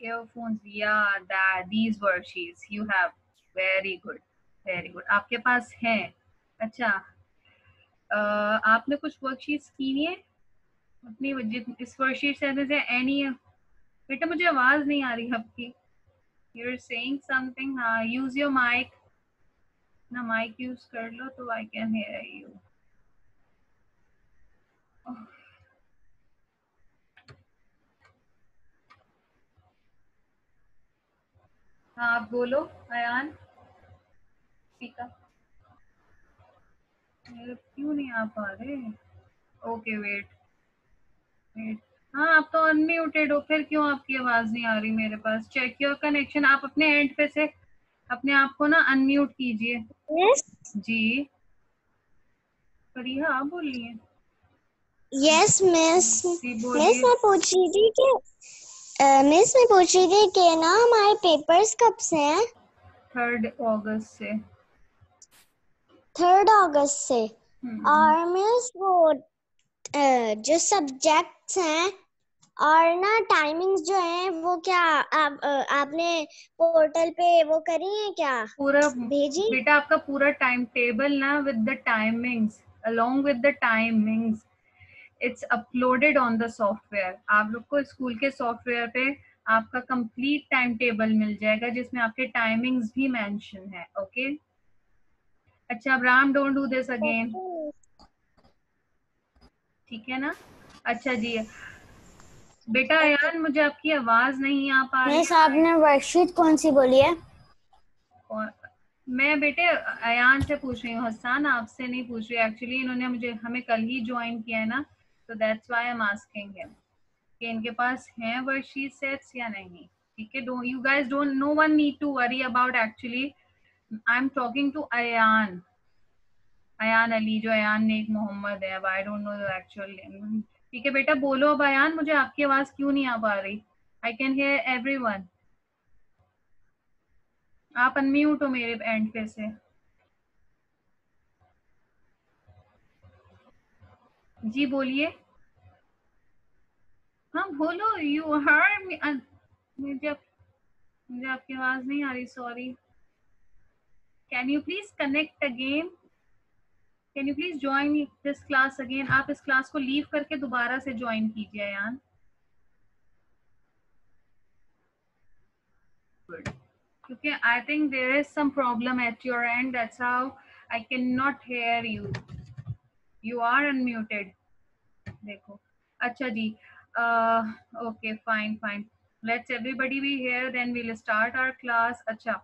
earphones, yeah, that these worksheets you have. Very good, very good. आपके पास हैं? अच्छा, आपने कुछ वर्कशीट्स की नहीं है अपनी इस वर्कशीट से एनी? बेटा मुझे आवाज नहीं आ रही आपकी. You're saying something. हाँ, use your mic. ना माइक यूज कर लो तो I can hear you. हाँ आप बोलो अयान. Speak up. क्यों नहीं आ पा रहे? Okay wait wait. हाँ आप तो अनम्यूटेड हो, फिर क्यों आपकी आवाज नहीं आ रही मेरे पास? Check your connection. आप अपने एंड पे से अपने आप को ना अनम्यूट कीजिए. यस जी फरीहा आप बोल रही हैं? Yes miss. जी मिस बोलिए. मैं पूछ रही थी कि ना हमारे पेपर्स कब से हैं? 3 अगस्त से. 3 अगस्त से. और मिस वो जो सब्जेक्ट्स हैं और ना टाइमिंग्स जो हैं वो क्या आपने पोर्टल पे वो करी है क्या? पूरा भेजी? बेटा आपका पूरा टाइम टेबल ना with the timings, along with the timings, it's uploaded on the software. आप लोग को स्कूल के सॉफ्टवेयर पे आपका कंप्लीट टाइम टेबल मिल जाएगा जिसमें आपके टाइमिंग्स भी मेंशन है. ओके अच्छा Abraham, don't do this again. ठीक है ना? अच्छा जी बेटा अयान, मुझे आपकी आवाज नहीं आ पा रही. मिस आपने वर्कशीट कौन सी बोली है? और मैं बेटे अयान से पूछ रही हूँ, हसन आपसे नहीं पूछ रही. एक्चुअली इन्होंने हमें कल ही ज्वाइन किया है ना, तो that's why I am asking him कि इनके पास हैं वर्कशीट सेट्स या नहीं. ठीक है, don't you guys, don't, no one need to worry about. Actually I am talking to Ayaan Ali, जो अयान नेक मोहम्मद है. अब I don't know the actual name. ठीक है बेटा बोलो अब. अयान मुझे आपकी आवाज क्यों नहीं आ पा रही? I can hear everyone. आप अनम्यूट हो मेरे एंड पे से. जी बोलिए. हाँ बोलो. यू हर मुझे आपकी आवाज नहीं आ रही. Sorry. Can you please connect again? Can you please join this class again? आप इस क्लास को लीव करके दोबारा से ज्वाइन कीजिए यान. क्योंकि I think there is some problem at your end, that's how I can not hear you. You are unmuted. देखो. अच्छा जी. Okay fine fine. Let's everybody be here, then we will start our class. अच्छा,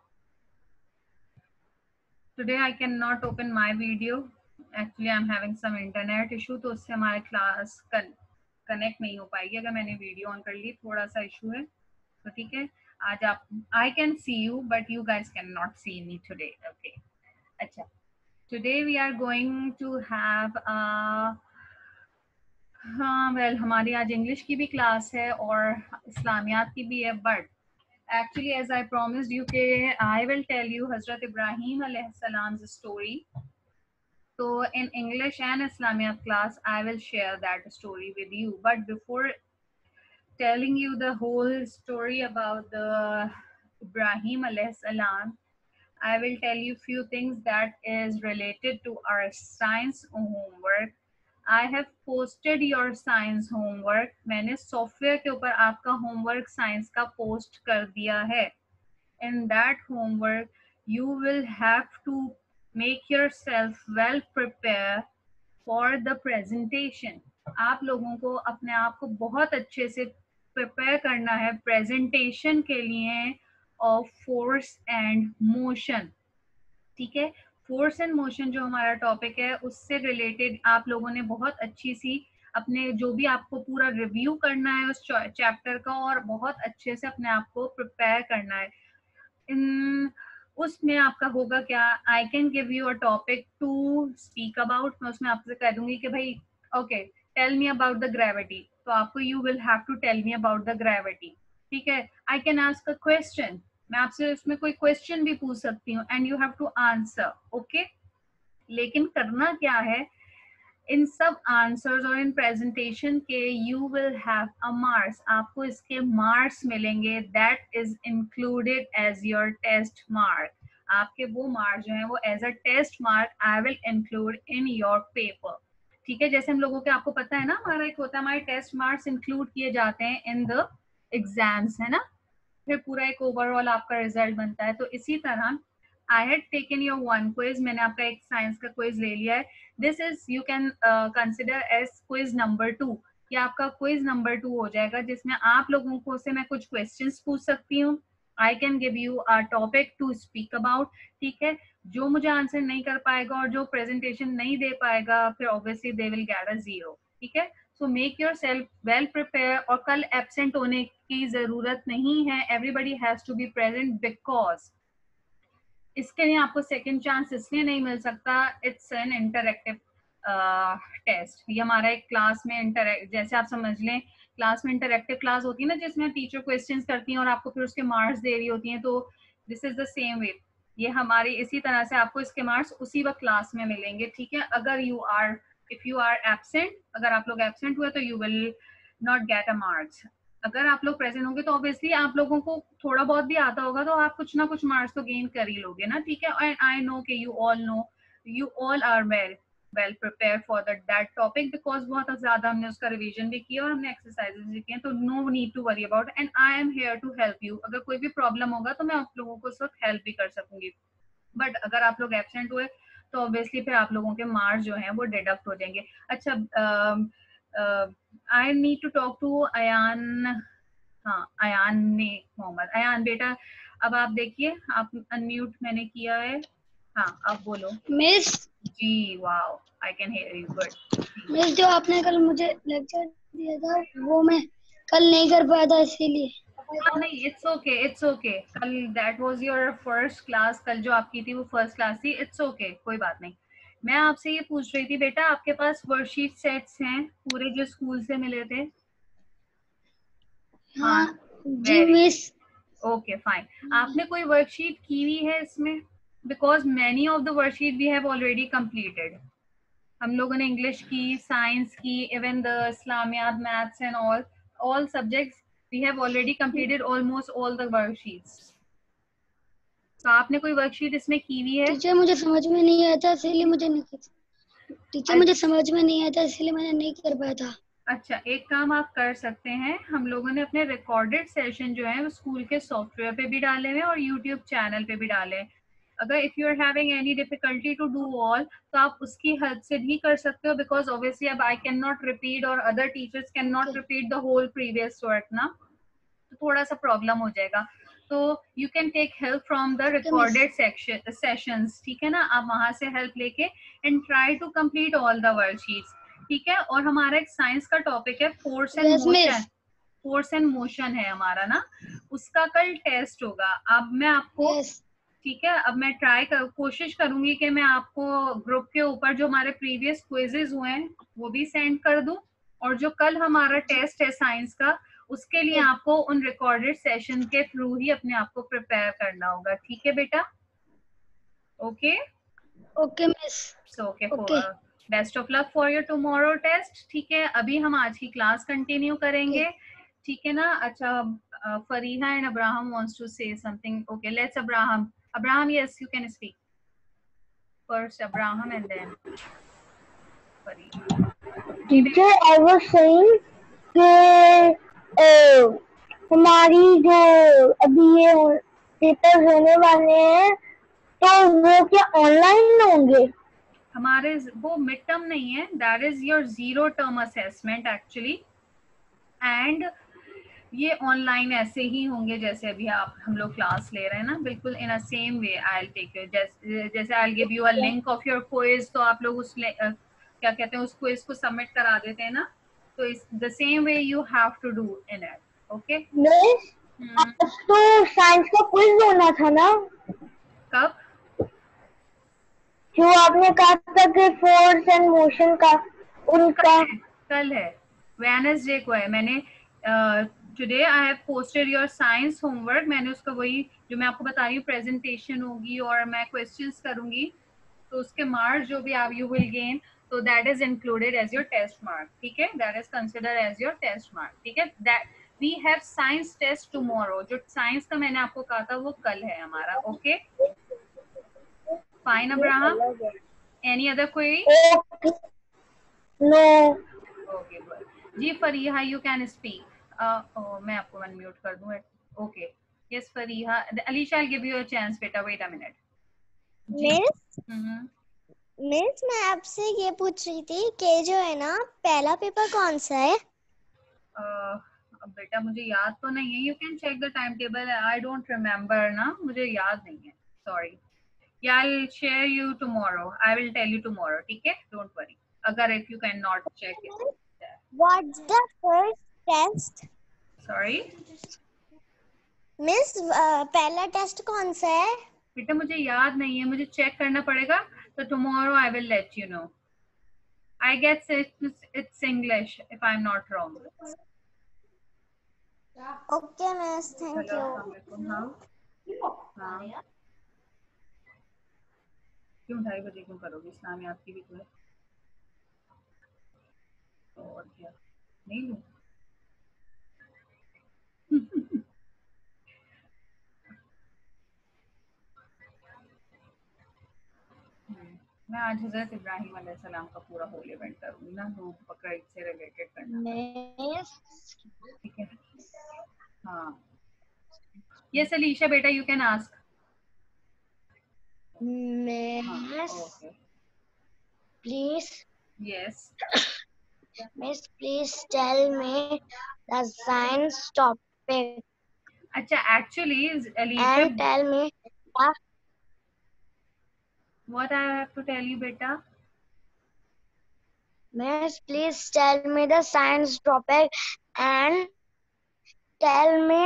today I cannot open my video. Actually I'm having some internet issue, तो उससे हमारे class connect नहीं हो पाएगी अगर मैंने वीडियो ऑन कर ली. थोड़ा सा इशू है तो ठीक है. आज आप, I can see you but you guys can not see me today. Okay अच्छा. Today we are going to have हाँ वेल हमारी आज इंग्लिश की भी क्लास है और इस्लामियात की भी है. But actually as I promised you I will tell you Hazrat Ibrahim alayhi salam's story. So in English and Islamiyat class I will share that story with you. But before telling you the whole story about the Ibrahim alayhi salam, I will tell you few things that is related to our science homework. I have posted your science homework. मैंने software के ऊपर आपका homework science का post कर दिया है. In that homework you will have to make yourself well prepared for the presentation. आप लोगों को अपने आप को बहुत अच्छे से प्रिपेयर करना है प्रेजेंटेशन के लिए ऑफ फोर्स एंड मोशन. ठीक है, फोर्स एंड मोशन जो हमारा टॉपिक है उससे रिलेटेड आप लोगों ने बहुत अच्छी सी अपने जो भी आपको पूरा रिव्यू करना है उस चैप्टर का और बहुत अच्छे से अपने आप को प्रिपेयर करना है. इन उसमें आपका होगा क्या, I can give you a topic to speak about. मैं उसमें आपसे कह दूंगी कि भाई okay tell me about the gravity, तो आपको you will have to tell me about the gravity. ठीक है, I can ask a question, मैं आपसे उसमें कोई क्वेश्चन भी पूछ सकती हूँ and you have to answer. Okay, लेकिन करना क्या है, इन सब आंसर्स और इन प्रेजेंटेशन के you will have a marks, आपको इसके मार्क्स मिलेंगे, that is included as your test mark. आपके वो मार्क्स जो हैं वो as a test mark I will include in your paper. ठीक है, जैसे हम लोगों के आपको पता है ना, हमारा एक होता है हमारे टेस्ट मार्क्स इंक्लूड किए जाते हैं इन द एग्जाम्स, है ना, फिर पूरा एक ओवरऑल आपका रिजल्ट बनता है। तो इसी तरह I had taken your one quiz, मैंने आपका एक साइंस का क्विज ले लिया है, this is you can consider as quiz number 2। ये आपका क्विज नंबर 2 हो जाएगा, जिसमें आप लोगों को से मैं कुछ क्वेश्चंस पूछ सकती हूँ। I can give you a topic to speak about. ठीक है, जो मुझे आंसर नहीं कर पाएगा और जो प्रेजेंटेशन नहीं दे पाएगा, फिर obviously they will get a 0। ठीक है, so make yourself well prepare, और कल एब्सेंट होने की जरूरत नहीं है, everybody has to be present, because इसके लिए आपको सेकंड चांस इसलिए नहीं मिल सकता, इट्स एन इंटरएक्टिव टेस्ट। ये हमारा एक क्लास में इंटरएक्ट, जैसे आप समझ लें क्लास में इंटरएक्टिव क्लास होती है ना, जिसमें टीचर क्वेश्चंस करती हैं और आपको फिर उसके मार्क्स दे रही होती हैं, तो this is the same way. ये हमारी इसी तरह से आपको इसके मार्क्स उसी वक्त क्लास में मिलेंगे। ठीक है, अगर you are if you are absent, अगर आप लोग एब्सेंट हुए तो you will not get a marks. अगर आप लोग प्रेजेंट होंगे तो ऑब्वियसली आप लोगों को थोड़ा बहुत भी आता होगा, तो आप कुछ ना कुछ मार्क्स तो गेन कर ही लोगे ना। ठीक है, एंड आई नो कि you all are well prepare for that topic, because बहुत ज्यादा हमने उसका रिवीजन भी किया और हमने एक्सरसाइजेस भी किए, तो no need to worry about, and I am here to help you. अगर कोई भी प्रॉब्लम होगा तो मैं आप लोगों को उस वक्त हेल्प भी कर सकूंगी। बट अगर आप लोग एबसेंट हुए तो ऑब्वियसली फिर आप लोगों के मार्क्स जो हैं वो डिडक्ट हो जाएंगे। अच्छा, I need to talk to Ayaan. हाँ, अयान ने मोहम्मद, अयान बेटा अब आप देखिए, आप अनम्यूट मैंने किया है, हाँ अब बोलो। Miss ji wow, I can hear you good. Miss जो आपने कल मुझे लेक्चर दिया था वो मैं कल नहीं कर पाया था, इसीलिए। हाँ नहीं, इट्स ओके इट्स ओके, कल that was your first class, कल जो आपकी थी वो फर्स्ट क्लास थी, इट्स ओके कोई बात नहीं। मैं आपसे ये पूछ रही थी बेटा, आपके पास वर्कशीट सेट्स हैं पूरे जो स्कूल से मिले थे? हाँ, हाँ जी वेरी मिस। Okay fine. आपने कोई वर्कशीट की हुई है इसमें? Because many of the worksheet we have already completed. हम लोगों ने इंग्लिश की, साइंस की, इवन द इस्लामियात, maths and all subjects we have already completed almost all the worksheets. तो आपने कोई वर्कशीट इसमें की हुई है? टीचर मुझे समझ में नहीं आया था, इसीलिए मुझे नहीं टीचर मुझे समझ में नहीं आया था, इसलिए मैंने नहीं कर पाया था। अच्छा, एक काम आप कर सकते हैं, हम लोगों ने अपने रिकॉर्डेड सेशन जो है वो स्कूल के सॉफ्टवेयर पे भी डाले हुए और यूट्यूब चैनल पे भी डाले हैं। अगर if you are having any difficulty to do all, तो आप उसकी हेल्प से भी कर सकते हो, बिकॉज ऑब्वियसली अब आई कैन नॉट रिपीट और other teachers can not repeat the whole previous work ना, तो थोड़ा सा प्रॉब्लम हो जाएगा। तो you can take help from the recorded sessions. ठीक है ना, आप वहां से हेल्प लेके and try to complete all the worksheets. ठीक है, और हमारा एक साइंस का टॉपिक है force and motion, force and motion है हमारा ना, उसका कल टेस्ट होगा। अब मैं आपको ठीक है, अब मैं कोशिश करूंगी कि मैं आपको ग्रुप के ऊपर जो हमारे प्रीवियस क्विजेज हुए हैं वो भी सेंड कर दूं, और जो कल हमारा टेस्ट है साइंस का, उसके लिए आपको उन रिकॉर्डेड सेशन के थ्रू ही अपने आप को प्रिपेयर करना होगा। ठीक है बेटा? Okay okay miss. So okay, best of luck for your tomorrow test. ठीक है, अभी हम आज की क्लास कंटिन्यू करेंगे। ठीक है ना? अच्छा, Fariha and Abraham wants to say something. Okay, let's Abraham yes you can speak first, Abraham and then Fariha. Teacher I was saying कि हमारी जो अभी ये पेपर होने वाले हैं तो वो क्या ऑनलाइन होंगे? हमारे वो मिड टर्म नहीं है, that is your 0 term assessment actually, and ये ऑनलाइन ऐसे ही होंगे जैसे अभी हम लोग क्लास ले रहे हैं ना, बिल्कुल in a same way. I take you जैसे I give you a link of your quiz, तो आप लोग उस क्या कहते हैं उस क्विज को सबमिट करा देते हैं ना, तो इस the same way you have to do in it. Okay, तो साइंस का क्विज होना था ना? कब? जो आपने कहा था कि फोर्स एंड मोशन का, उनका कल है, वेडनेसडे को है। मैंने today I have posted your science homework, मैंने उसका वही जो मैं आपको बता रही हूँ प्रेजेंटेशन होगी और मैं क्वेश्चंस करूंगी, तो उसके मार्क्स जो भी आप you will gain so that is included as your test mark. ठीक है, that is considered as your test mark. ठीक है, that we have science test tomorrow. जो science का मैंने आपको कहा था वो कल है हमारा. Okay, fine Abraham. Any other query? No. Okay, good. Ji Fariha, you can speak. मैं आपको unmute कर दूँ. Okay. Yes, Fariha. Alicia, I'll give you a chance. बेटा, wait a minute. मिस मैं आपसे ये पूछ रही थी कि जो है ना पहला पेपर कौन सा है? बेटा मुझे याद तो नहीं है. You can check the timetable. I don't remember ना, मुझे याद नहीं है. Sorry. Yeah, I'll share you tomorrow. I will tell you tomorrow. ठीक है? Don't worry. अगर if you cannot check it. What's the first test? Sorry. Miss पहला test कौन सा है? बेटा मुझे याद नहीं है, मुझे चेक करना पड़ेगा. तो tomorrow I will let you know. I guess it's English if I'm not wrong. Okay, miss. Thank you. हाँ. क्यों 2:30 बजे क्यों करोगे? इस्लामियात की भी तो है. और क्या नहीं लूं? मैं आज हजरत इब्राहिम अलैहिस्सलाम का पूरा होल इवेंट करूंगी ना, तो बकरा ईद से रिलेटेड करना. ठीक है. हाँ. यस अलीशा बेटा, you can ask. Miss, okay. please. Yes. Miss, please tell me the science topic अच्छा, actually Alisha, and tell me the what I have to tell you बेटा? Miss, please tell me the science topic and tell me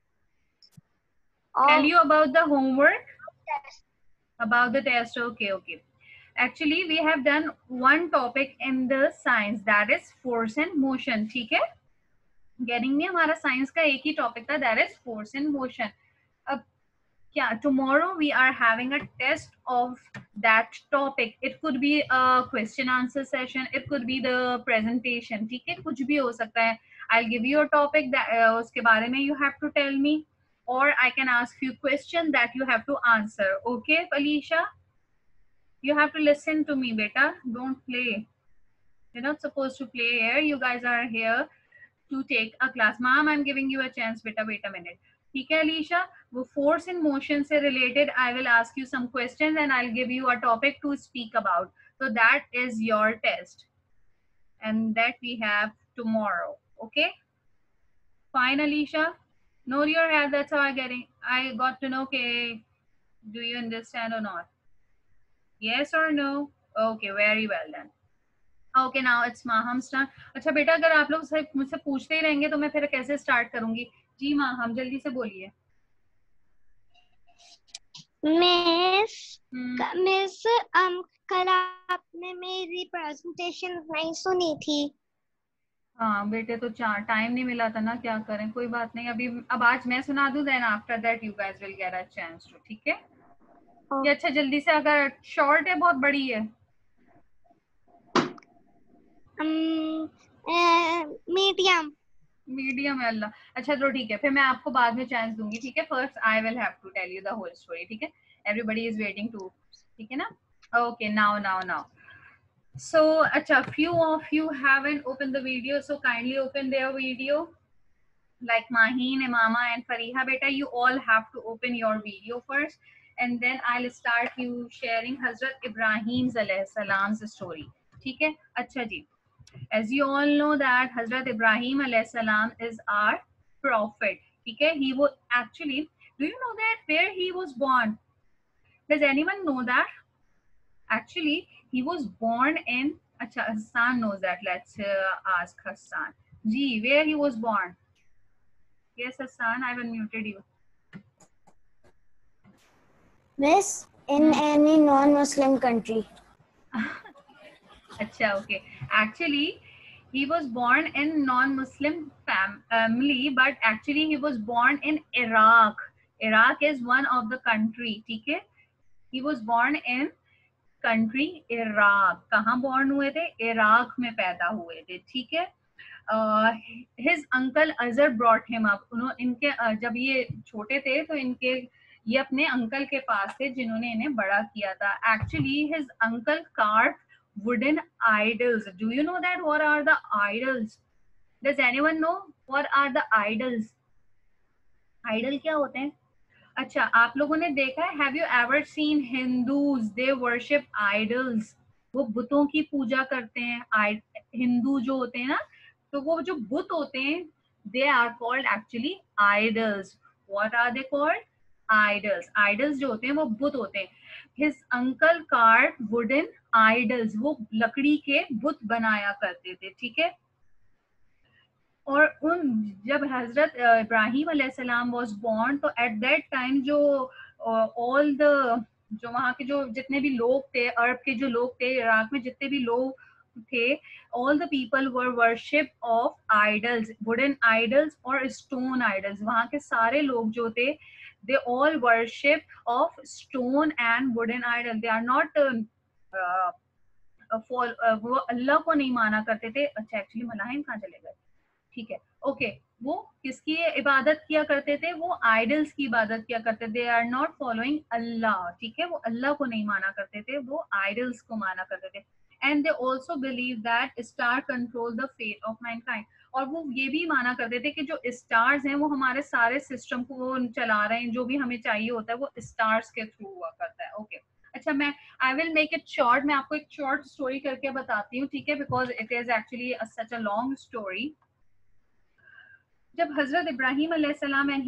Tell you about the homework, about the test. Okay, okay. Actually we have done one topic in the science, that is force and motion. ठीक है, getting में हमारा science का एक ही topic था, that is force and motion. अब क्या, tomorrow we are having a test of that topic. It could be a question answer session, it could be the presentation. ठीक है, कुछ भी हो सकता है. I'll give you a topic that उसके बारे में you have to tell me, or I can ask you questions that you have to answer. Okay Alicia, you have to listen to me beta, don't play. You're not supposed to play here. You guys are here to take a class. Mom, I'm giving you a chance beta, wait a minute. ठीक है अलीशा, वो force in motion से related I will ask you some questions and I will give you a topic to speak about. So that is your test and that we have tomorrow. Okay, fine Alicia, nod your head, that's how I got to know. Okay, do you understand or not? Yes or no? Okay, very well then. Okay, now it's Maham's turn. अच्छा बेटा, अगर आप लोग सिर्फ मुझसे पूछते ही रहेंगे तो मैं फिर कैसे स्टार्ट करूंगी? जी माहम, जल्दी से बोलिए. मिस कल आपने मेरी प्रेजेंटेशन नहीं सुनी थी. हाँ बेटे, तो टाइम नहीं मिला था ना, क्या करें, कोई बात नहीं. अभी अब आज मैं सुना दूं, then after that you guys will get a chance to. ठीक है. ये अच्छा, जल्दी से, अगर शॉर्ट है बहुत बड़ी है? मीडियम. मीडियम है. अल्लाह. अच्छा तो ठीक है, फिर मैं आपको बाद में चांस दूंगी. ठीक है, first I will have to tell you the whole story. ठीक है, एवरीबॉडी इज वेटिंग टू. ठीक है ना? Okay, now so acha, few of you haven't opened the video, so kindly open their video, like Maheen, Imama and Fariha beta. You all have to open your video first and then I'll start you sharing Hazrat Ibrahim's alayhi salam's story. ठीक है. अच्छा जी, as you all know that Hazrat Ibrahim alayhi salam is our prophet. ठीक है. He was actually, do you know that where he was born? Does anyone know that? Actually he was born in, acha Hassan knows that, let's ask Hassan. Ji, where he was born? Yes Hassan, I've unmuted you. Miss, in any non-Muslim country. Acha, okay. Actually he was born in non-Muslim family, but actually he was born in Iraq. Iraq is one of the country. ठीक है. He was born in country Iraq. कहाँ born हुए थे? Iraq में पैदा हुए थे, ठीक है। His uncle Azhar brought him up, उन्होंने इनके जब ये छोटे थे तो इनके ये अपने अंकल के पास थे जिन्होंने इन्हें बड़ा किया था। Actually his uncle carve wooden idols. Do you know that what are the idols? Does anyone know what are the idols? Idol क्या होते हैं? अच्छा, आप लोगों ने देखा है, have you ever seen Hindus they worship idols? वो बुतों की पूजा करते हैं। हिंदू जो होते हैं ना, तो वो जो बुत होते हैं, they are called actually idols. What are they called? Idols. Idols जो होते हैं वो बुत होते हैं। His uncle carve wooden idols, वो लकड़ी के बुत बनाया करते थे, ठीक है। और उन जब हजरत इब्राहिम अलैहिस्सलाम वाज बोर्न, तो एट दैट टाइम जो ऑल द जो वहाँ के जो जितने भी लोग थे, अरब के जो लोग थे, इराक में जितने भी लोग थे, all the people were worship of idols, wooden idols और स्टोन आइडल्स। वहाँ के सारे लोग जो थे, they all worship of stone and wooden idol. They are not वो अल्लाह को नहीं माना करते थे। अच्छा, एक्चुअली मलाहिम कहाँ चले गए? ठीक है, ओके। वो किसकी इबादत किया करते थे? वो आइडल्स की इबादत किया करते थे। They are not following Allah, ठीक है। वो अल्लाह को नहीं माना करते थे, वो आइडल्स को माना करते थे। And they also believe that star control the fate of mankind. और वो ये भी माना करते थे कि जो स्टार्स हैं वो हमारे सारे सिस्टम को चला रहे हैं, जो भी हमें चाहिए होता है वो स्टार्स के थ्रू हुआ करता है। ओके, अच्छा, मैं I will make it short. मैं आपको एक शॉर्ट स्टोरी करके बताती हूँ, ठीक है, because it is actually such a long story. जब हजरत इब्राहिम अलैहिस्सलाम and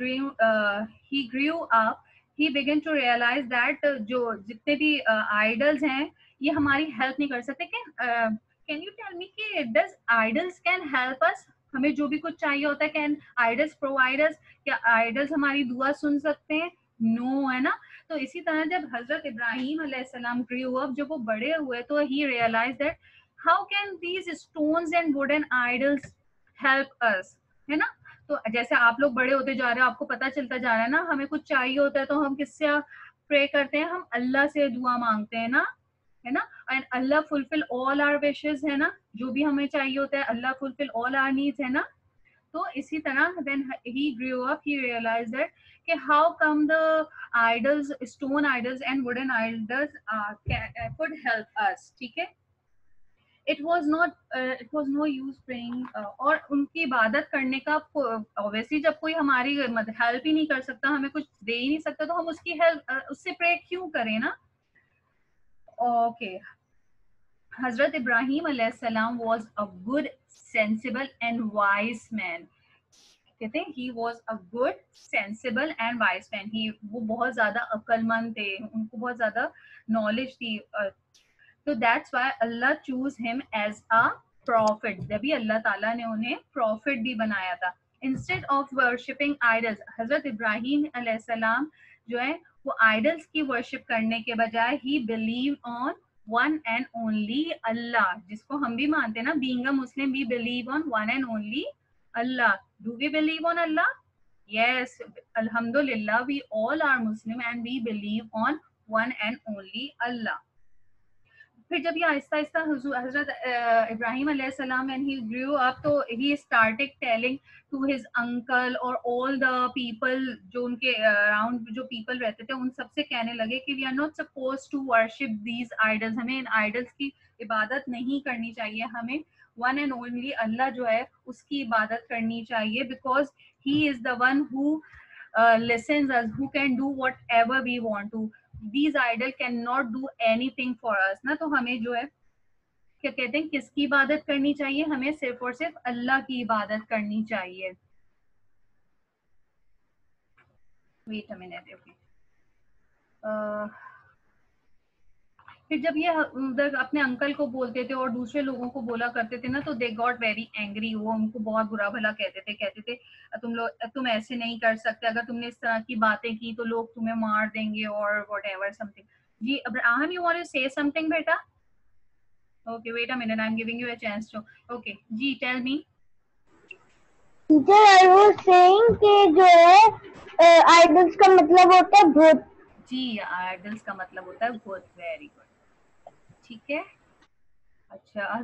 he grew up, he began to realize that जो जितने भी idols हैं ये हमारी हेल्प नहीं कर सकते। कैन यू टेल मी कि does idols can help us? हमें जो भी कुछ चाहिए होता है, कैन idols provide us? क्या idols हमारी दुआ सुन सकते हैं? नो, है ना। तो इसी तरह जब हजरत इब्राहिम अलैहिस्सलाम grew up, जब वो बड़े हुए, तो he realized that how can these stones and wooden idols help us? है ना। तो जैसे आप लोग बड़े होते जा रहे हो, आपको पता चलता जा रहा है ना, हमें कुछ चाहिए होता है तो हम किससे प्रे करते हैं? हम अल्लाह से दुआ मांगते हैं ना, है ना। And Allah fulfill all our wishes, है ना। जो भी हमें चाहिए होता है, Allah fulfill all our needs, है ना। तो इसी तरह when he grew up, he realized that कि how come the idols, stone idols and wooden idols could help us, ठीक है। it was no use praying, और उनकी इबादत करने का ऑब्वियसली जब कोई हमारी हेल्प ही नहीं कर सकता, हमें कुछ दे ही नहीं सकता, तो हम उसकी हेल्प उससे प्रे क्यों करें ना। ओके, हजरत इब्राहिम अलैहिस्सलाम was a good, sensible and wise man। कहते हैं he was a good, sensible and wise man। वो बहुत ज्यादा अक्लमंद थे, उनको बहुत ज्यादा नॉलेज थी। तो that's why Allah choose him as a prophet. जब अल्लाह ताला ने उन्हें प्रॉफिट भी बनाया था। इंस्टेड ऑफ वर्शिपिंग आइडल्स, हजरत इब्राहिम अलैहिस्सलाम जो है वो आइडल्स की वर्शिप करने के बजाय he believe on one and only Allah, जिसको हम भी मानते हैं ना, being a Muslim we believe on one and only Allah. Do we believe on Allah? Yes, Alhamdulillah, we all are Muslim and we believe on one and only Allah. फिर जब ये आहिस्ता आहिस्ता हजरत इब्राहिम अलैहिस्सलाम व्हेन ही ग्रू अप, तो he started telling to his uncle और all the people जो उनके around जो people रहते थे, उन सबसे कहने लगे कि we are not suppose to worship these idols. हमें इन आइडल्स की इबादत नहीं करनी चाहिए, हमें वन एंड ओनली अल्लाह जो है उसकी इबादत करनी चाहिए, because he is the one who listens us, who can do whatever we want to. These idol cannot do anything for us ना। तो हमें जो है क्या कहते हैं, किसकी इबादत करनी चाहिए? हमें सिर्फ और सिर्फ अल्लाह की इबादत करनी चाहिए। Wait a minute, okay. फिर जब ये उधर अपने अंकल को बोलते थे और दूसरे लोगों को बोला करते थे ना, तो दे गॉट वेरी एंग्री। वो उनको बहुत बुरा भला कहते थे तुम ऐसे नहीं कर सकते, अगर तुमने इस तरह की बातें की तो लोग तुम्हें मार देंगे और व्हाटएवर समथिंग। जी Abraham, you want to say something बेटा? Okay, wait a minute, I am giving you a chance to. Okay जी, tell me. Teacher, I was saying कि जो है आइडल्स का मतलब होता है भूत। जी, आइडल्स का मतलब होता है भूत। Very good. ठीक है। अच्छा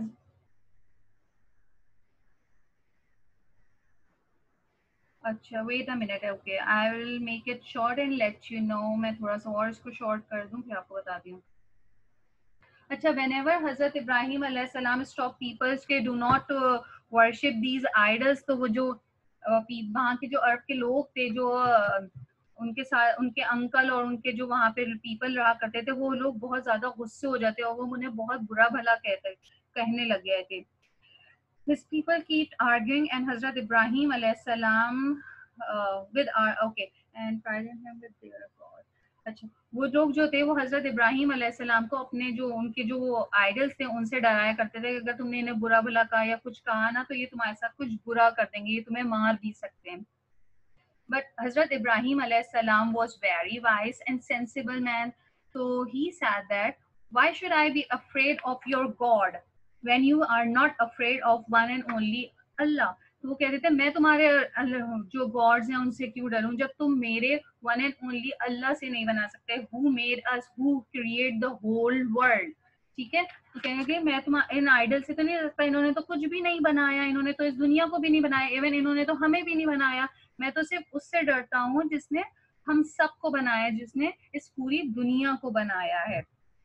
अच्छा wait a minute, okay I will make it short and let you know. मैं थोड़ा सा और इसको शॉर्ट कर दूं फिर आपको बताती हूँ। अच्छा, whenever हजरत इब्राहिम अलैहिस्सलाम स्टॉप पीपल्स के do not worship these idols, तो वो जो वहाँ के जो अरब के लोग थे, जो उनके साथ उनके अंकल और उनके जो वहाँ पे पीपल रहा करते थे, वो लोग बहुत ज्यादा गुस्से हो जाते और वो उन्हें बहुत बुरा भला कहने लग गए थे। His people keep arguing and Hazrat Ibrahim alayhi salam with our okay and prided him with their God. अच्छा, वो लोग जो थे वो हजरत इब्राहिम अलैहिस्सलाम को अपने जो उनके जो आइडल्स थे उनसे डराया करते थे, अगर तुमने इन्हें बुरा भला कहा या कुछ कहा ना तो ये तुम्हारे साथ कुछ बुरा कर देंगे, ये तुम्हें मार भी सकते हैं। But Hazrat Ibrahim alayhi salam was very wise and sensible man. So he said that, why should I be afraid of your God when you are not afraid of one and only Allah? तो वो कहते थे मैं तुम्हारे जो God's हैं उनसे क्यों डरूं जब तुम मेरे वन एंड ओनली अल्लाह से नहीं बना सकते, who made us, who create the whole world. ठीक है, तो कहेंगे मैं तुम इन आइडल से तो नहीं सकता, इन्होंने तो कुछ भी नहीं बनाया, इन्होंने तो इस दुनिया को भी नहीं बनाया, इवन इन्होंने तो हमें भी नहीं बनाया। मैं तो सिर्फ उससे डरता हूँ जिसने हम सबको बनाया, जिसने इस पूरी दुनिया को बनाया है,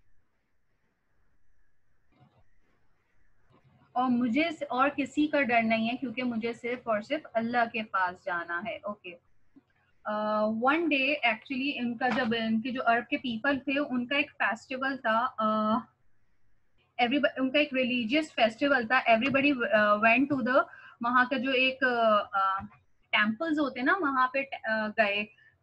और मुझे और किसी का डर नहीं है क्योंकि मुझे सिर्फ और सिर्फ अल्लाह के पास जाना है। ओके, वन डे एक्चुअली इनका जब इनके जो अरब के पीपल थे उनका एक फेस्टिवल था, उनका एक रिलीजियस फेस्टिवल था। एवरीबडी वेंट टू द, वहाँ का जो एक टेम्पल्स होते हैं ना वहाँ पे गए।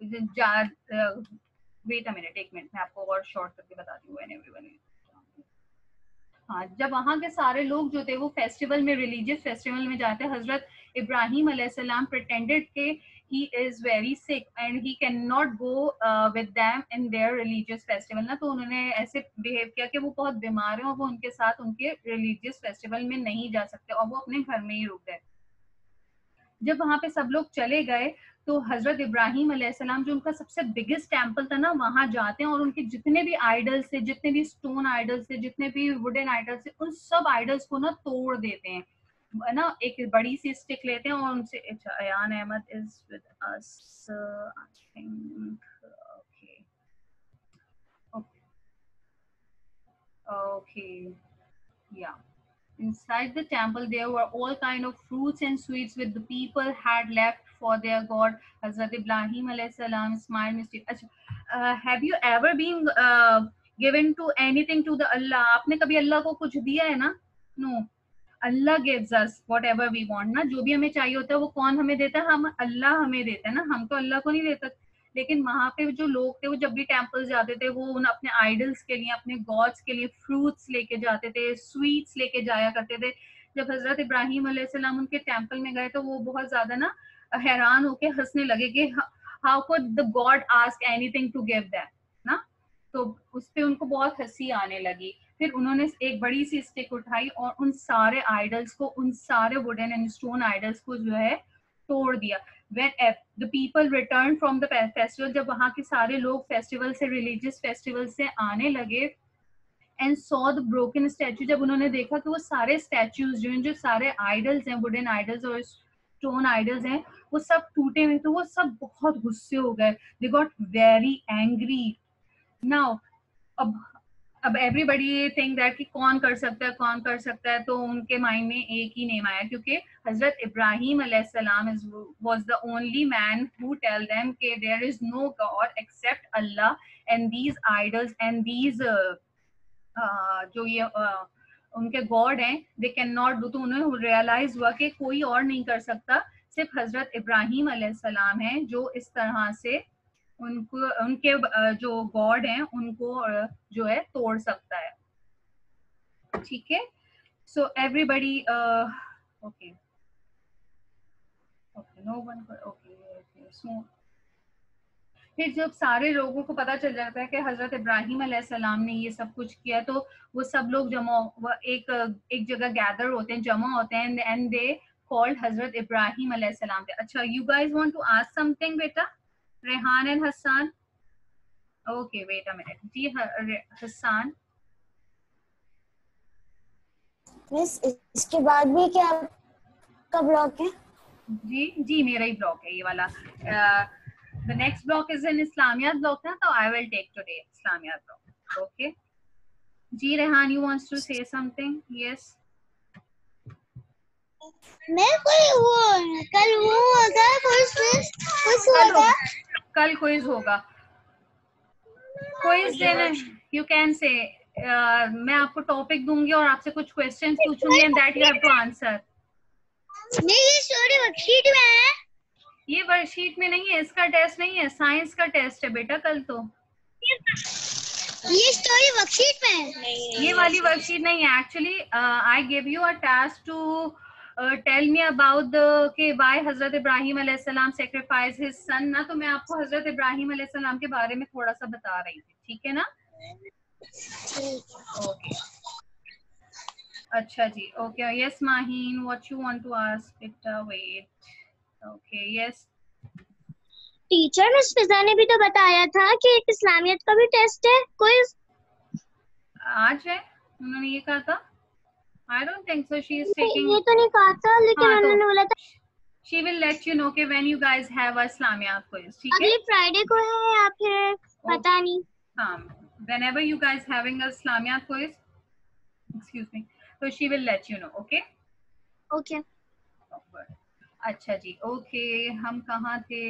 वेट अ मिनट, एक मिनट मैं आपको और शॉर्ट करके बताती हूँ। हाँ, जब वहाँ के सारे लोग जो थे वो फेस्टिवल में, रिलीजियस फेस्टिवल में जाते, हजरत इब्राहिम अलैहिस्सलाम प्रिटेंडेड के he is very sick and he cannot go with them in their religious festival ना, तो उन्होंने ऐसे बिहेव किया कि वो बहुत बीमार हैं और वो उनके साथ उनके रिलीजियस फेस्टिवल में नहीं जा सकते और वो अपने घर में ही रुक गए। जब वहां पे सब लोग चले गए तो हजरत इब्राहिम अलैहिस्सलाम जो उनका सबसे बिगेस्ट टेम्पल था ना वहां जाते हैं और उनके जितने भी आइडल्स थे, जितने भी स्टोन आइडल्स थे, जितने भी वुडन आइडल्स थे, उन सब आइडल्स को ना तोड़ देते हैं, है ना। एक बड़ी सी स्टिक लेते हैं और उनसे, अच्छा Ayaan Ahmed is with us I think, okay okay yeah. Inside the temple, there were all kind of fruits and sweets which the people had left for their God. Hazrat Ibrahim alayhi salam smiled mystically. Have you ever been given to anything to the Allah? आपने कभी अल्लाह को कुछ दिया है ना? No. Allah gives us whatever we want ना, जो भी हमें चाहिए होता है वो कौन हमें देता है? हम अल्लाह हमें देता है ना, हम तो अल्लाह को नहीं देता। लेकिन वहां पे जो लोग थे वो जब भी टेम्पल जाते थे वो उन अपने आइडल्स के लिए, अपने गॉड्स के लिए फ्रूट्स लेके जाते थे, स्वीट्स लेके जाया करते थे। जब हजरत इब्राहिम अलैहिस्सलाम उनके टेम्पल में गए तो वो बहुत ज्यादा ना हैरान होके हंसने लगे कि how could the god ask anything to give them ना, तो उस पे उनको बहुत हंसी आने लगी। फिर उन्होंने एक बड़ी सी स्टिक उठाई और उन सारे आइडल्स को, उन सारे वुडन एंड स्टोन आइडल्स को जो है तोड़ दिया। When the people returned from the festival, जब वहाँ के सारे लोग फेस्टिवल से, रिलीजियस फेस्टिवल से आने लगे, and saw the broken statue, जब उन्होंने देखा कि वो सारे स्टैचूज जो सारे आइडल्स हैं, वुडन आइडल्स और स्टोन आइडल्स हैं, वो सब टूटे हुए, तो वो सब बहुत गुस्से हो गए। They got very angry. Now अब एवरीबडी थिंक दैट कि कौन कर सकता है, कौन कर सकता है, तो उनके माइंड में एक ही नेम आया, क्योंकि हजरत इब्राहिम अलैहिस्सलाम was the only man who tell them कि there is no god except Allah and these idols and these जो ये उनके गॉड हैं, दे कैन नॉट डू। तो उन्हें रियलाइज हुआ कि कोई और नहीं कर सकता, सिर्फ हजरत इब्राहिम अलैहिस्सलाम हैं जो इस तरह से उनको, उनके जो गॉड हैं उनको जो है तोड़ सकता है। ठीक है, so everybody okay okay no one okay so फिर जब सारे लोगों को पता चल जाता है कि हजरत इब्राहिम अलैहिस्सलाम ने ये सब कुछ किया, तो वो सब लोग एक जगह गैदर होते हैं, जमा होते हैं, एंड दे कॉल्ड हजरत इब्राहिम अलैहिस्सलाम। अच्छा, you guys want to ask something बेटा, Rehan and Hasan? Okay wait a minute जी, हसन मिस इसके बाद भी क्या आपका ब्लॉक है? जी मेरा ही ब्लॉक है ये वाला. The next block is in Islamiyat block ना, तो I will take today Islamiyat block. Okay. Ji Rehan, you wants to say something? Yes. मैं कोई वो कल वो होगा कुछ होगा. कल क्विज होगा. क्विज देना, you can say. मैं आपको टॉपिक दूंगी और आपसे कुछ क्वेश्चंस पूछूंगी and that you have to answer. नहीं, ये स्टोरी वर्कशीट में है. ये वर्कशीट में नहीं है, इसका टेस्ट नहीं है, साइंस का टेस्ट है बेटा कल. तो ये स्टोरी वर्कशीट में है. ये वाली वर्कशीट नहीं है. Actually I give you a task to tell me about the के व्हाई हजरत इब्राहिम अलैहिस्सलाम सैक्रिफाइस हिज सन ना. तो मैं आपको हजरत इब्राहिम अलैहिस्सलाम के बारे में थोड़ा सा बता रही थी, ठीक है ना? ओके. अच्छा जी. Okay. Yes Maheen, what you want to ask? बेटा wait. Okay. Yes teacher miss Fiza ने भी तो बताया था कि एक इस्लामियत का भी टेस्ट है क्विज आज है. उन्होंने ये कहा था. I don't think so. She is taking. ये तो नहीं कहा था, लेकिन उन्होंने बोला था she will let you know कि when you guys have a Islamiyat quiz. ठीक है? अगले फ्राइडे को है या फिर पता नहीं. हाँ. Whenever you guys having a Islamiyat quiz, excuse me, so she will let you know. Okay? Okay. अच्छा जी. Okay. हम कहाँ थे?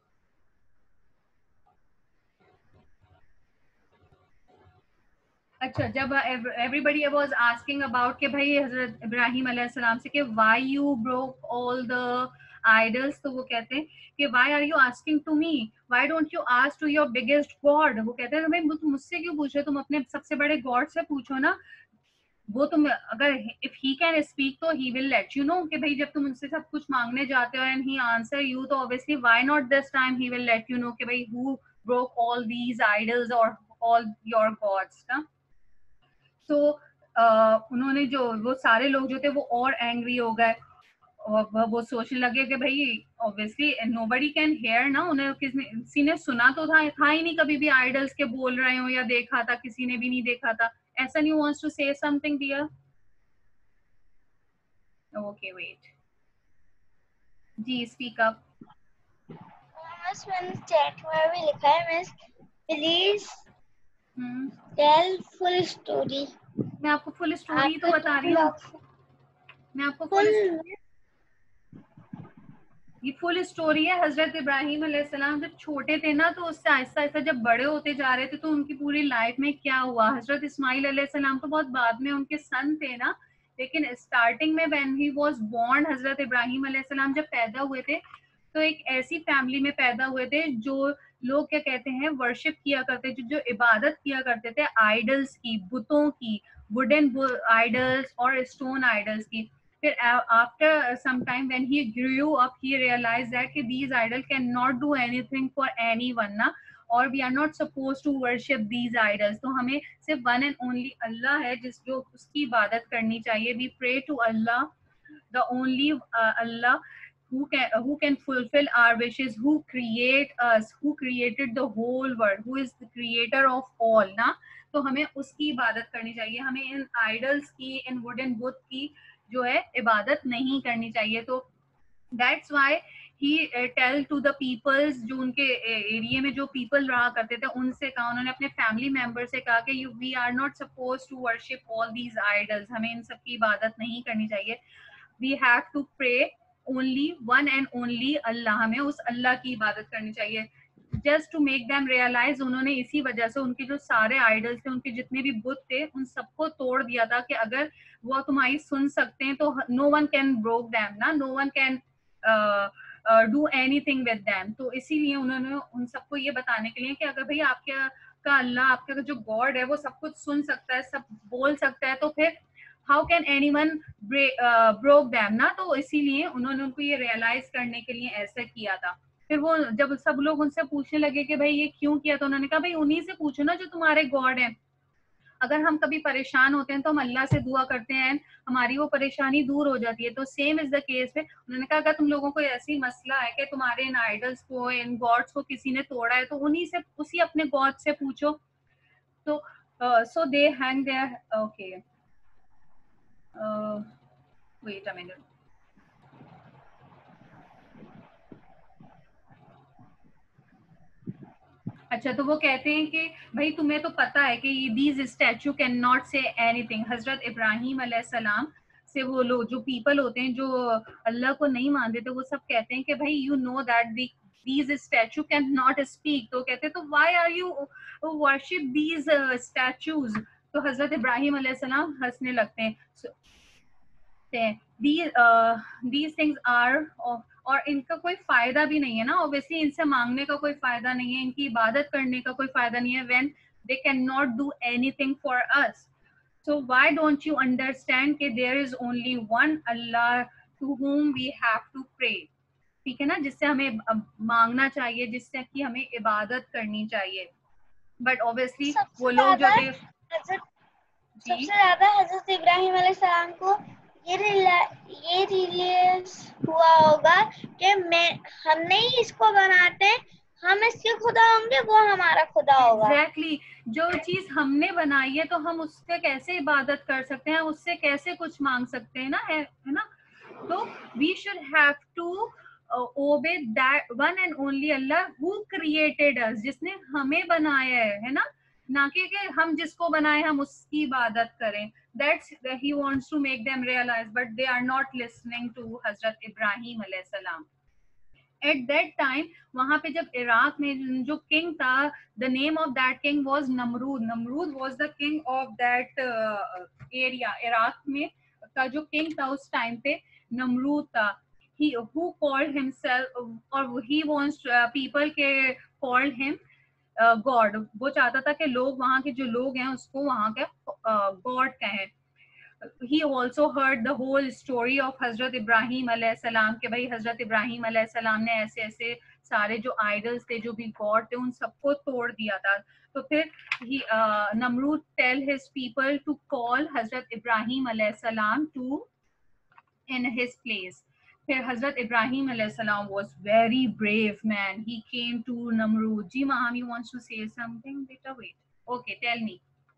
अच्छा, जब everybody was asking about कि भाई हजरत इब्राहिम अलैहिस्सलाम से कि why you broke all the idols, तो वो कहते हैं कि why are you asking to me, why don't you ask to your biggest god. वो कहते हैं भाई तुम मुझसे क्यों पूछ रहे, तुम अपने सबसे बड़े गॉड से पूछो ना. वो तुम अगर if he can speak तो he will let you know कि भाई जब तुम उनसे सब कुछ मांगने जाते हो and he answer you, तो obviously why not this time he will let you know कि भाई who broke all these idols or all your gods ना. तो उन्होंने जो वो सारे लोग जो थे वो और एंग्री हो गए और वो सोचने लगे कि भाई ऑब्वियसली नोबडी कैन हेयर ना. उन्हें किसी ने सुना तो था ही नहीं कभी भी आइडल्स के बोल रहे हो या देखा था, किसी ने भी नहीं देखा था. ऐसा नहीं wants to say something dear? Okay wait जी, स्पीक अप. बस मैंने चैट में भी लिखा है miss, please tell full story. मैं आपको फुल स्टोरी तो बता रही हूँ. मैं आपको ये फुल स्टोरी है. हजरत इब्राहिम अलैहिस्सलाम जब छोटे थे ना, तो उससे आहिस्ता आहिस्ता जब बड़े होते जा रहे थे तो उनकी पूरी लाइफ में क्या हुआ. हजरत इस्माइल अलैहिस्सलाम तो बहुत बाद में उनके सन थे ना, लेकिन स्टार्टिंग में व्हेन ही वाज बोर्न, हजरत इब्राहिम अलैहिस्सलाम जब पैदा हुए थे तो एक ऐसी फैमिली में पैदा हुए थे जो लोग क्या कहते हैं वर्शिप किया करते थे, जो इबादत किया करते थे आइडल्स की, बुतों की, वुडन आइडल्स और स्टोन आइडल्स की. फिर after some time when he grew up he realized that कि these idols cannot do anything for anyone ना, और we are not supposed to worship these idols. तो हमें सिर्फ one and only अल्लाह है जो उसकी इबादत करनी चाहिए. We pray to Allah, the only Allah who can fulfill our wishes, who create us, who created the whole world, who is the creator of all ना. तो हमें उसकी इबादत करनी चाहिए. हमें इन आइडल्स की, इन वुडन बुत की जो है इबादत नहीं करनी चाहिए. तो that's why he tell to the peoples, जो उनके एरिया में जो पीपल रहा करते थे उनसे कहा, उन्होंने अपने फैमिली मेंबर से कहा कि we are not suppose to worship all these idols. हमें इन सब की इबादत नहीं करनी चाहिए. We have to pray only one and only Allah. हमें उस अल्लाह की इबादत करनी चाहिए. Just to make them realize, उन्होंने इसी वजह से उनके जो सारे आइडल्स थे, उनके जितने भी बुत थे, उन सबको तोड़ दिया था कि अगर वो तुम्हारी सुन सकते हैं तो no one can broke them ना, no one can do anything with them. तो इसीलिए उन्होंने उन सबको ये बताने के लिए कि अगर भाई आपके का अल्लाह, आपका जो गॉड है वो सब कुछ सुन सकता है, सब बोल सकता है, तो फिर how can anyone broke them ना. तो इसीलिए उन्होंने उनको ये रियलाइज करने के लिए ऐसा किया था. फिर वो जब सब लोग उनसे पूछने लगे कि भाई ये क्यों किया, तो उन्होंने कहा भाई उन्हीं से पूछो ना जो तुम्हारे गॉड हैं. अगर हम कभी परेशान होते हैं तो हम अल्लाह से दुआ करते हैं, हमारी वो परेशानी दूर हो जाती है. तो सेम इज द केस में उन्होंने कहा अगर तुम लोगों को ऐसी मसला है कि तुम्हारे इन आइडल्स को, इन गॉड्स को किसी ने तोड़ा है, तो उन्हीं से, उसी अपने गॉड से पूछो. तो सो दे हैंग देयर. ओके wait a minute. अच्छा, तो वो कहते हैं कि भाई तुम्हें तो पता है कि these statue can not say anything. Hazrat Ibrahim अलैहिस्सलाम से वो लोग जो पीपल होते हैं जो अल्लाह को नहीं मानते, तो वो सब कहते हैं कि भाई you know that these statue can not speak. तो कहते हैं तो why are you worship these statues. तो हजरत इब्राहिम अलैहिस्सलाम हंसने लगते हैं। these things are और इनका कोई फायदा भी नहीं है ना, ऑब्वियसली इनसे मांगने का कोई फायदा नहीं है, इनकी इबादत करने का कोई फायदा नहीं है when they cannot do anything for us. So why don't you understand कि there is only one Allah to whom we have to pray. ठीक है ना, जिससे हमें मांगना चाहिए, जिससे कि हमें इबादत करनी चाहिए। बट ऑब्वियसली वो लोग जो थे, सबसे ज्यादा हजरत इब्राहिम अलैहिस्सलाम को ये रियलाइज हुआ होगा कि हम नहीं इसको बनाते, हम इसके खुदा होंगे, वो हमारा खुदा होगा। एग्जैक्टली जो चीज हमने बनाई है तो हम उससे कैसे इबादत कर सकते हैं, उससे कैसे कुछ मांग सकते हैं ना, है ना। तो we should have to obey that one and only Allah who created us, जिसने हमें बनाया है ना, ना कि हम जिसको बनाए हम उसकी इबादत करें। That's he wants to make them realize, but they are not listening to Hazrat Ibrahim अलैहिस्सलाम। एट दैट टाइम वहां पे जब इराक में जो किंग था, the name of that king was Namrud. Namrud was the king of that area. Iraq में का जो किंग था उस टाइम पे नमरूद था। he who called himself or he wants people के called him गॉड। वो चाहता था कि लोग वहां के जो लोग हैं उसको वहां के गॉड कहें। he also heard the whole story of हजरत इब्राहिम अलैहिस्सलाम के भाई हजरत इब्राहिम अलैहिस्सलाम ने ऐसे ऐसे सारे जो आइडल्स थे, जो भी गॉड थे, उन सबको तोड़ दिया था। तो फिर नमरूद tell his people to call हजरत इब्राहिम अलैहिस्सलाम टू in his place. फिर हजरत इब्राहिम अलैहिस्सलाम was very brave man. He came to Namrud. Ji Mahami wants to say something. Beta wait. Okay, tell me.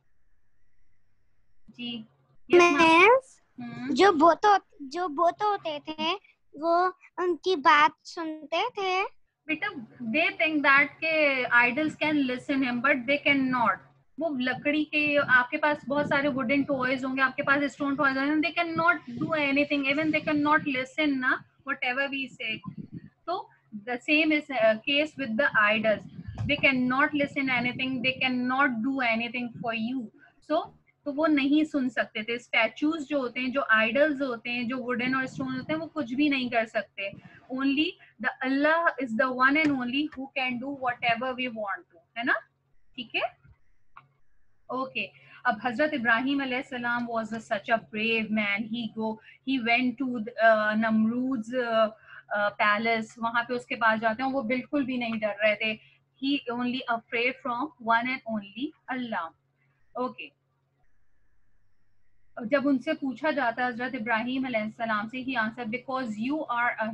Ji yes, जो बोतो होते थे वो उनकी बात सुनते थे। बेटा they think that के idols can listen him but they cannot. वो लकड़ी के, आपके पास बहुत सारे वुडन टॉयज होंगे, आपके पास स्टोन टॉयज होंगे, they cannot do anything, even they cannot listen ना whatever we say. So the same is case with the idols. They cannot listen anything, they cannot do anything for you. So तो वो नहीं सुन सकते थे। Statues जो होते हैं, जो आइडल्स होते हैं, जो वुडन और स्टोन होते हैं, वो कुछ भी नहीं कर सकते। Only the Allah is the one and only who can do whatever we want to, है ना। ठीक है, ओके। अब हजरत इब्राहिम अलैहिस्सलाम was such a brave man. He went to नमरूज पैलेस। वहां पे उसके पास जाते हैं, वो बिल्कुल भी नहीं डर रहे थे। He only afraid from one and only Allah. Okay, जब उनसे पूछा जाता है हजरत इब्राहिम अलैहिस्सलाम से, he answer because you are a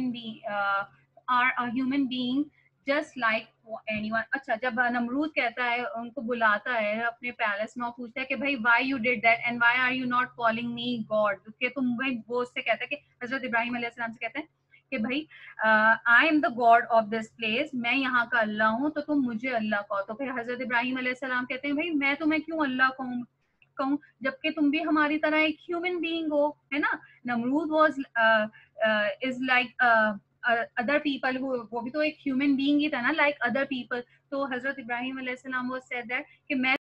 human being just like anyone. अच्छा, जब नमरूद कहता है, उनको बुलाता है अपने पैलेस में और पूछता है कि भाई why you did that and why are you not calling me God, कि तुम भाई, वो उससे कहता है कि हजरत इब्राहिम अलैहिस्सलाम से कहते हैं कि भाई I am the God of this place, मैं यहाँ का अल्लाह हूँ, तो तुम मुझे अल्लाह कहो। तो फिर हजरत इब्राहिम अलैहिस्सलाम कहते हैं भाई मैं तुम्हें क्यों अल्लाह कहूँ, जबकि तुम भी हमारी तरह एक ह्यूमन बीइंग हो, है ना। नमरूद was is like other people, वो भी तो एक ह्यूमन बीइंग ही था ना, लाइक अदर पीपल। तो हजरत इब्राहिम अलैहिस्सलाम वो सेड दैट कि मैं